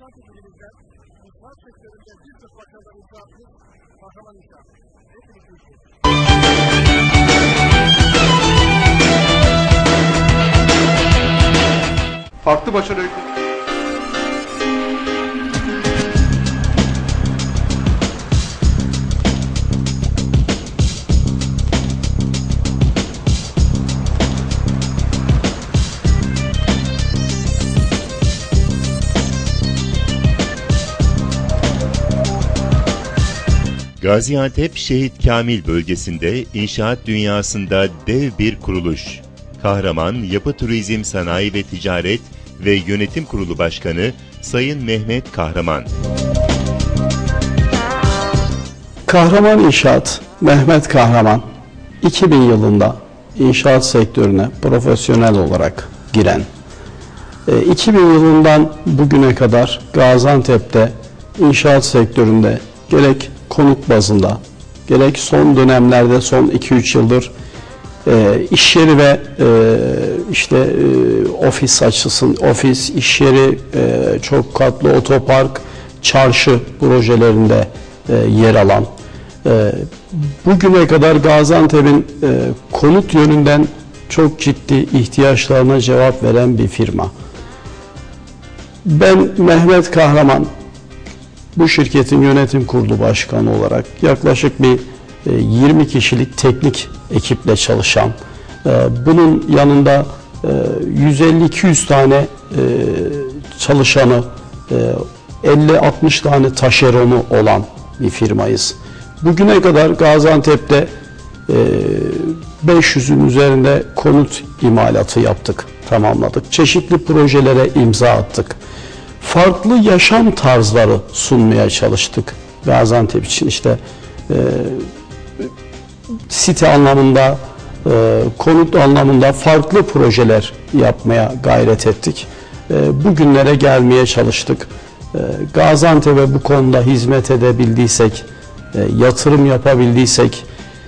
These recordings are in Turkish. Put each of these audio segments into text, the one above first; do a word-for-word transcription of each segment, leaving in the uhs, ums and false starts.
Gaziantep ilimizden inşaat sektöründe bir tık başarılı inşaatımız Kahraman İnşaat. Hepiniz görüşürüz. Farklı başarı öyküsü. Gaziantep Şehit Kamil bölgesinde inşaat dünyasında dev bir kuruluş. Kahraman Yapı Turizm Sanayi ve Ticaret ve Yönetim Kurulu Başkanı Sayın Mehmet Kahraman. Kahraman İnşaat, Mehmet Kahraman, iki bin yılında inşaat sektörüne profesyonel olarak giren, iki bin yılından bugüne kadar Gaziantep'te inşaat sektöründe gerek konut bazında, gerek son dönemlerde son iki üç yıldır e, iş yeri ve e, işte e, ofis açısın, ofis, iş yeri, e, çok katlı otopark, çarşı projelerinde e, yer alan, e, bugüne kadar Gaziantep'in e, konut yönünden çok ciddi ihtiyaçlarına cevap veren bir firma. Ben Mehmet Kahraman, bu şirketin yönetim kurulu başkanı olarak yaklaşık bir yirmi kişilik teknik ekiple çalışan, bunun yanında yüz elli iki yüz tane çalışanı, elli altmış tane taşeronu olan bir firmayız. Bugüne kadar Gaziantep'te beş yüzün üzerinde konut imalatı yaptık, tamamladık. Çeşitli projelere imza attık. Farklı yaşam tarzları sunmaya çalıştık Gaziantep için. İşte e, site anlamında, e, konut anlamında farklı projeler yapmaya gayret ettik. E, bugünlere gelmeye çalıştık. E, Gaziantep'e bu konuda hizmet edebildiysek, e, yatırım yapabildiysek,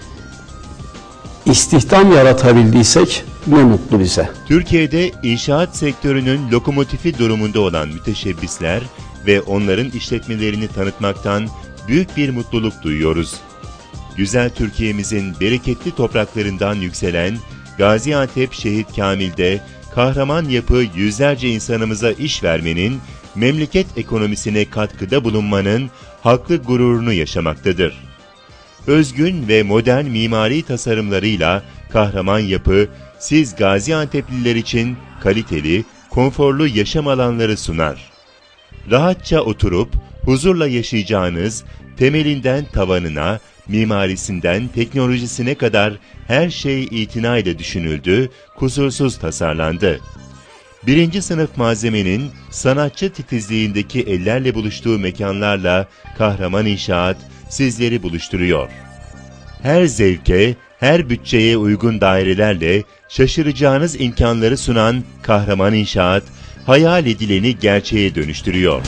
istihdam yaratabildiysek ne mutlu bize. Türkiye'de inşaat sektörünün lokomotifi durumunda olan müteşebbisler ve onların işletmelerini tanıtmaktan büyük bir mutluluk duyuyoruz. Güzel Türkiye'mizin bereketli topraklarından yükselen Gaziantep Şehit Kamil'de kahraman yapı yüzlerce insanımıza iş vermenin, memleket ekonomisine katkıda bulunmanın haklı gururunu yaşamaktadır. Özgün ve modern mimari tasarımlarıyla kahraman yapı, siz Gaziantep'liler için kaliteli, konforlu yaşam alanları sunar. Rahatça oturup, huzurla yaşayacağınız, temelinden tavanına, mimarisinden teknolojisine kadar her şey itinayla düşünüldü, kusursuz tasarlandı. Birinci sınıf malzemenin sanatçı titizliğindeki ellerle buluştuğu mekanlarla Kahraman İnşaat sizleri buluşturuyor. Her zevke, her bütçeye uygun dairelerle şaşıracağınız imkanları sunan Kahraman İnşaat, hayal edileni gerçeğe dönüştürüyor.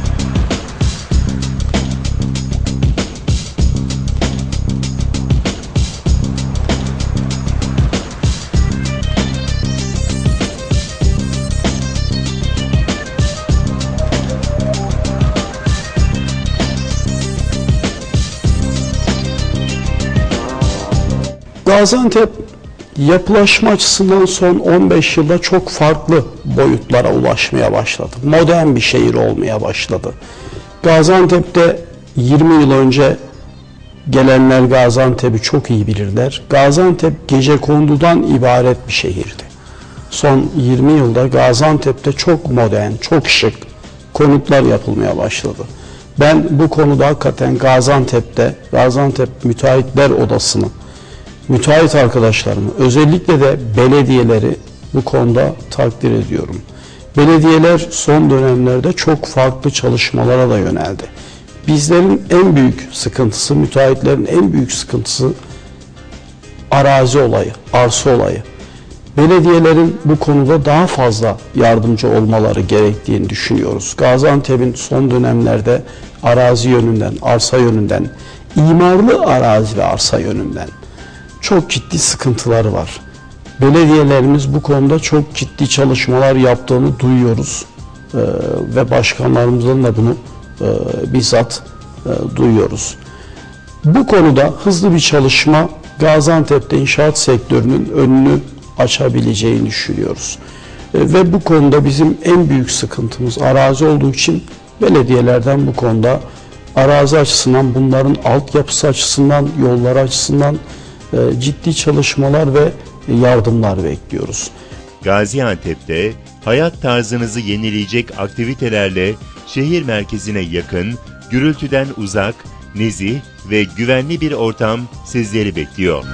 Gaziantep yapılaşma açısından son on beş yılda çok farklı boyutlara ulaşmaya başladı. Modern bir şehir olmaya başladı. Gaziantep'te yirmi yıl önce gelenler Gaziantep'i çok iyi bilirler. Gaziantep gecekondudan ibaret bir şehirdi. Son yirmi yılda Gaziantep'te çok modern, çok şık konutlar yapılmaya başladı. Ben bu konuda hakikaten Gaziantep'te, Gaziantep Müteahhitler Odası'nı, müteahhit arkadaşlarımı, özellikle de belediyeleri bu konuda takdir ediyorum. Belediyeler son dönemlerde çok farklı çalışmalara da yöneldi. Bizlerin en büyük sıkıntısı, müteahhitlerin en büyük sıkıntısı arazi olayı, arsa olayı. Belediyelerin bu konuda daha fazla yardımcı olmaları gerektiğini düşünüyoruz. Gaziantep'in son dönemlerde arazi yönünden, arsa yönünden, imarlı arazi ve arsa yönünden çok ciddi sıkıntıları var. Belediyelerimiz bu konuda çok ciddi çalışmalar yaptığını duyuyoruz. ve başkanlarımızdan da bunu e, bizzat e, duyuyoruz. Bu konuda hızlı bir çalışma Gaziantep'te inşaat sektörünün önünü açabileceğini düşünüyoruz. E, ve bu konuda bizim en büyük sıkıntımız arazi olduğu için belediyelerden bu konuda arazi açısından, bunların altyapısı açısından, yollar açısından e, ciddi çalışmalar ve yardımlar bekliyoruz. Gaziantep'te hayat tarzınızı yenileyecek aktivitelerle şehir merkezine yakın, gürültüden uzak, nezih ve güvenli bir ortam sizleri bekliyor.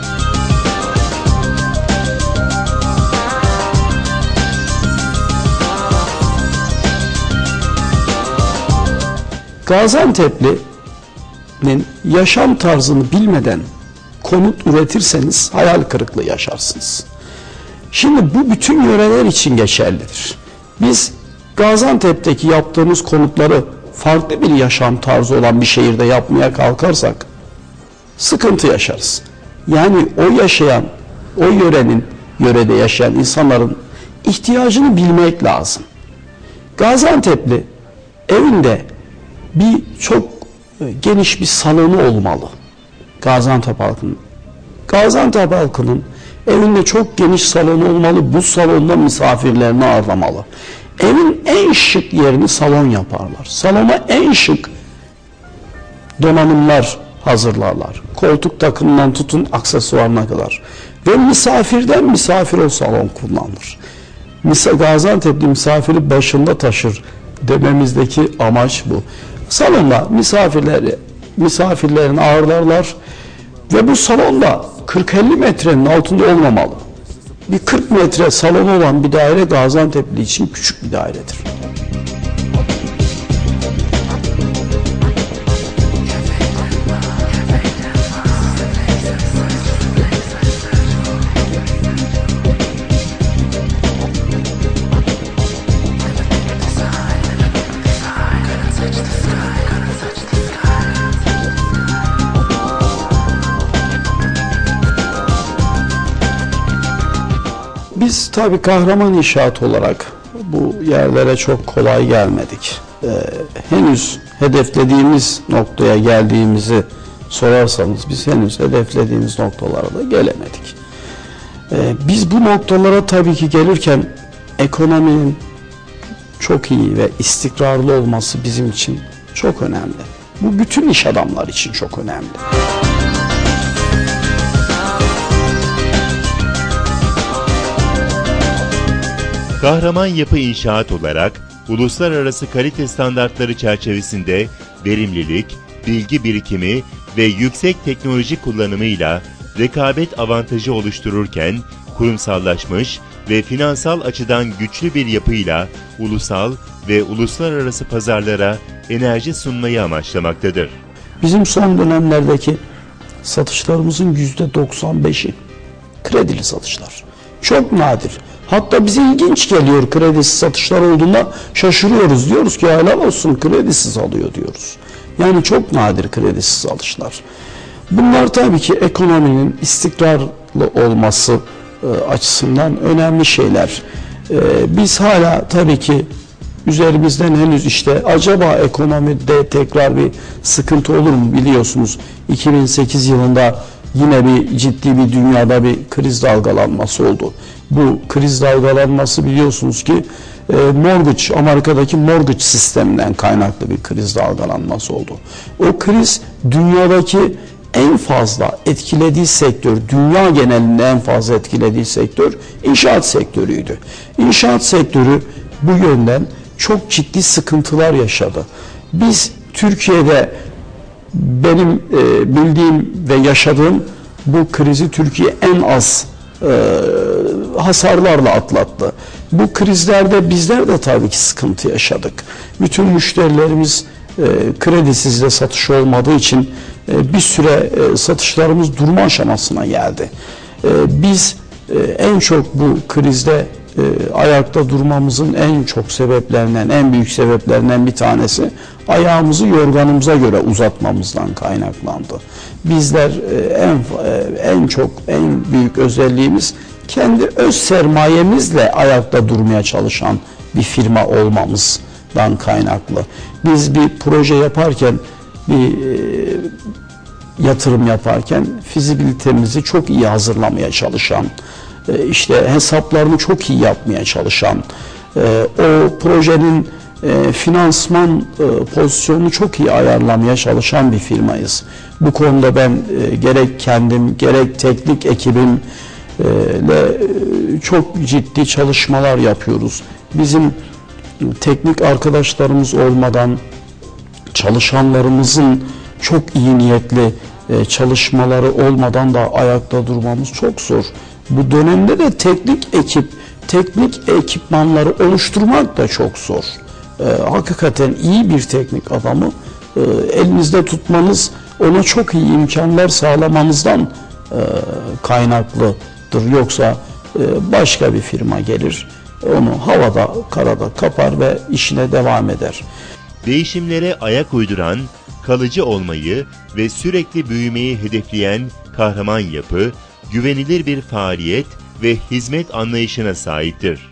Gaziantep'linin yaşam tarzını bilmeden konut üretirseniz hayal kırıklığı yaşarsınız. Şimdi bu bütün yöreler için geçerlidir. Biz Gaziantep'teki yaptığımız konutları farklı bir yaşam tarzı olan bir şehirde yapmaya kalkarsak sıkıntı yaşarız. Yani o yaşayan, o yörenin, yörede yaşayan insanların ihtiyacını bilmek lazım. Gaziantep'li evinde bir çok geniş bir salonu olmalı. Gaziantep halkının. Gaziantep halkının evinde çok geniş salonu olmalı. Bu salonda misafirlerini ağırlamalı. Evin en şık yerini salon yaparlar. Salona en şık donanımlar hazırlarlar. Koltuk takımından tutun aksesuarına kadar. Ve misafirden misafir o salon kullanılır. Gaziantep'li misafiri başında taşır dememizdeki amaç bu. Salonda misafirleri, misafirlerini ağırlarlar ve bu salonda kırk elli metrenin altında olmamalı. Bir kırk metre salonu olan bir daire Gaziantep'li için küçük bir dairedir. Biz tabii Kahraman İnşaat olarak bu yerlere çok kolay gelmedik. Ee, henüz hedeflediğimiz noktaya geldiğimizi sorarsanız biz henüz hedeflediğimiz noktalara da gelemedik. Ee, biz bu noktalara tabii ki gelirken ekonominin çok iyi ve istikrarlı olması bizim için çok önemli. Bu bütün iş adamları için çok önemli. Kahraman Yapı İnşaat olarak uluslararası kalite standartları çerçevesinde verimlilik, bilgi birikimi ve yüksek teknoloji kullanımıyla rekabet avantajı oluştururken kurumsallaşmış ve finansal açıdan güçlü bir yapıyla ulusal ve uluslararası pazarlara enerji sunmayı amaçlamaktadır. Bizim son dönemlerdeki satışlarımızın yüzde doksan beşi kredili satışlar. Çok nadir. Hatta bize ilginç geliyor kredisiz satışlar olduğunda şaşırıyoruz. Diyoruz ki helal olsun kredisiz alıyor diyoruz. Yani çok nadir kredisiz alışlar. Bunlar tabii ki ekonominin istikrarlı olması e, açısından önemli şeyler. E, biz hala tabii ki üzerimizden henüz işte acaba ekonomide tekrar bir sıkıntı olur mu biliyorsunuz. iki bin sekiz yılında yine bir ciddi bir dünyada bir kriz dalgalanması oldu. Bu kriz dalgalanması biliyorsunuz ki e, mortgage, Amerika'daki mortgage sisteminden kaynaklı bir kriz dalgalanması oldu. O kriz dünyadaki en fazla etkilediği sektör, dünya genelinde en fazla etkilediği sektör inşaat sektörüydü. İnşaat sektörü bu yönden çok ciddi sıkıntılar yaşadı. Biz Türkiye'de benim e, bildiğim ve yaşadığım bu krizi Türkiye en az e, hasarlarla atlattı. Bu krizlerde bizler de tabii ki sıkıntı yaşadık. Bütün müşterilerimiz e, kredisiz de satış olmadığı için e, bir süre e, satışlarımız durma aşamasına geldi. E, biz e, en çok bu krizde e, ayakta durmamızın en çok sebeplerinden, en büyük sebeplerinden bir tanesi ayağımızı yorganımıza göre uzatmamızdan kaynaklandı. Bizler e, en e, en çok en büyük özelliğimiz kendi öz sermayemizle ayakta durmaya çalışan bir firma olmamız. olmasından kaynaklı. Biz bir proje yaparken, bir e, yatırım yaparken fizibilitemizi çok iyi hazırlamaya çalışan, e, işte hesaplarını çok iyi yapmaya çalışan, e, o projenin e, finansman e, pozisyonunu çok iyi ayarlamaya çalışan bir firmayız. Bu konuda ben e, gerek kendim gerek teknik ekibim ile çok ciddi çalışmalar yapıyoruz. Bizim teknik arkadaşlarımız olmadan, çalışanlarımızın çok iyi niyetli çalışmaları olmadan da ayakta durmamız çok zor. Bu dönemde de teknik ekip, teknik ekipmanları oluşturmak da çok zor. Hakikaten iyi bir teknik adamı elinizde tutmanız, ona çok iyi imkanlar sağlamanızdan kaynaklı. Yoksa başka bir firma gelir, onu havada, karada kapar ve işine devam eder. Değişimlere ayak uyduran, kalıcı olmayı ve sürekli büyümeyi hedefleyen Kahraman Yapı, güvenilir bir faaliyet ve hizmet anlayışına sahiptir.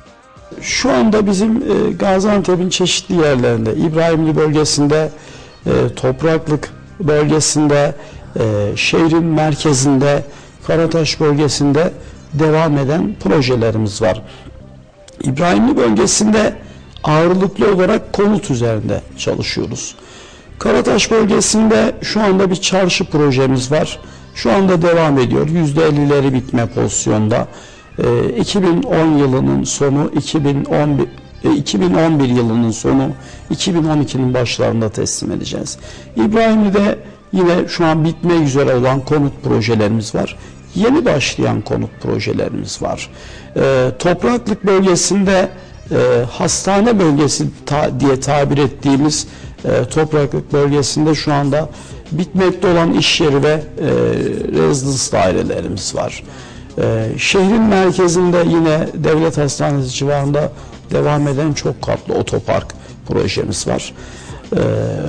Şu anda bizim Gaziantep'in çeşitli yerlerinde, İbrahimli bölgesinde, Topraklık bölgesinde, şehrin merkezinde, Karataş bölgesinde devam eden projelerimiz var. İbrahimli bölgesinde ağırlıklı olarak konut üzerinde çalışıyoruz. Karataş bölgesinde şu anda bir çarşı projemiz var. Şu anda devam ediyor. yüzde ellileri bitme pozisyonda. iki bin on yılının sonu, iki bin on bir, iki bin on bir yılının sonu, iki bin on ikinin başlarında teslim edeceğiz. İbrahimli'de yine şu an bitmek üzere olan konut projelerimiz var. Yeni başlayan konut projelerimiz var. E, Topraklık bölgesinde e, hastane bölgesi ta, diye tabir ettiğimiz e, Topraklık bölgesinde şu anda bitmekte olan iş yeri ve e, rezidans dairelerimiz var. E, şehrin merkezinde yine devlet hastanesi civarında devam eden çok katlı otopark projemiz var. E,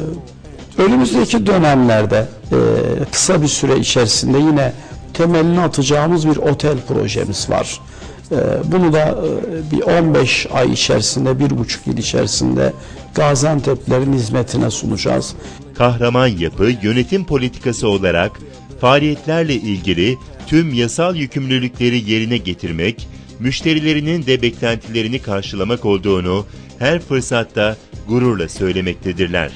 önümüzdeki dönemlerde e, kısa bir süre içerisinde yine temelini atacağımız bir otel projemiz var. Bunu da bir on beş ay içerisinde, bir buçuk yıl içerisinde Gaziantep'lerin hizmetine sunacağız. Kahraman Yapı yönetim politikası olarak faaliyetlerle ilgili tüm yasal yükümlülükleri yerine getirmek, müşterilerinin de beklentilerini karşılamak olduğunu her fırsatta gururla söylemektedirler.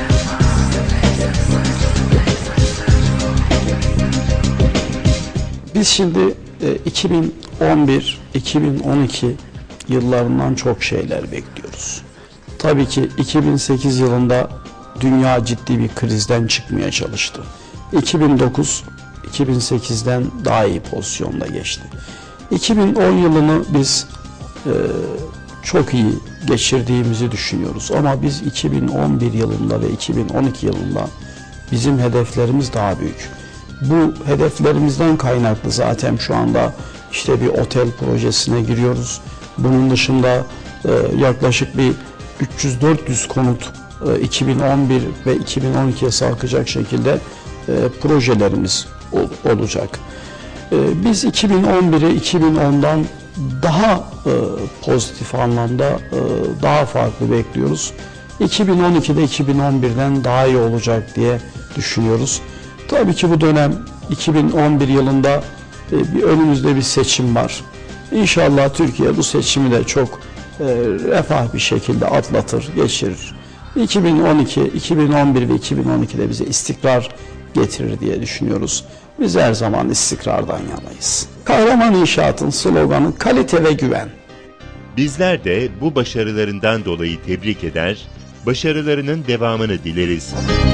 Biz şimdi iki bin on bir iki bin on iki yıllarından çok şeyler bekliyoruz. Tabii ki iki bin sekiz yılında dünya ciddi bir krizden çıkmaya çalıştı. iki bin dokuz iki bin sekizden daha iyi pozisyonda geçti. iki bin on yılını biz e, çok iyi geçirdiğimizi düşünüyoruz. Ama biz iki bin on bir yılında ve iki bin on iki yılında bizim hedeflerimiz daha büyük. Bu hedeflerimizden kaynaklı zaten şu anda işte bir otel projesine giriyoruz. Bunun dışında e, yaklaşık bir üç yüz dört yüz konut e, iki bin on bir ve iki bin on ikiye sarkacak şekilde e, projelerimiz ol, olacak. E, biz iki bin on biri iki bin ondan daha e, pozitif anlamda e, daha farklı bekliyoruz. iki bin on ikide iki bin on birden daha iyi olacak diye düşünüyoruz. Tabii ki bu dönem iki bin on bir yılında e, bir önümüzde bir seçim var. İnşallah Türkiye bu seçimi de çok e, refah bir şekilde atlatır, geçirir. iki bin on iki, iki bin on bir ve iki bin on ikide bize istikrar getirir diye düşünüyoruz. Biz her zaman istikrardan yanayız. Kahraman İnşaat'ın sloganı kalite ve güven. Bizler de bu başarılarından dolayı tebrik eder, başarılarının devamını dileriz.